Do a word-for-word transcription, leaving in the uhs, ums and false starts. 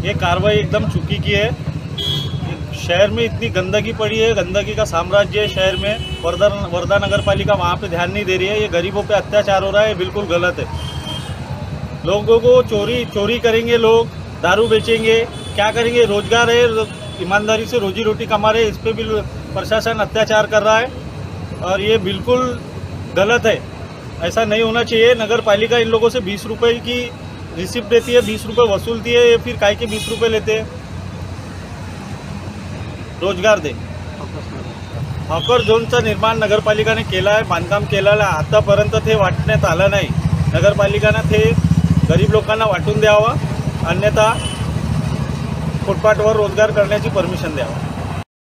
ये कार्रवाई एकदम चुकी की है। शहर में इतनी गंदगी पड़ी है, गंदगी का साम्राज्य है शहर में। वर्धा वर्धा नगर पालिका वहाँ पे ध्यान नहीं दे रही है। ये गरीबों पे अत्याचार हो रहा है, बिल्कुल गलत है। लोगों को चोरी चोरी करेंगे, लोग दारू बेचेंगे, क्या करेंगे? रोजगार है, ईमानदारी से रोजी रोटी कमा रहे, इस पर भी प्रशासन अत्याचार कर रहा है और ये बिल्कुल गलत है। ऐसा नहीं होना चाहिए। नगर पालिका इन लोगों से बीस रुपये की रिसिप्ट देती है, बीस रुपये वसूलती है, फिर काय के बीस रुपये लेते हैं। रोजगार दे। हॉकर झोनचं निर्माण नगरपालिकाने केलं आहे, बांधकाम केलेलं आहे। आतापर्यंत ते वाटण्यात आलं नाही। नगरपालिकाने ते गरीब लोकांना वाटून द्यावं, अन्यथा फुटपाथवर रोजगार करण्याची परमिशन द्यावं।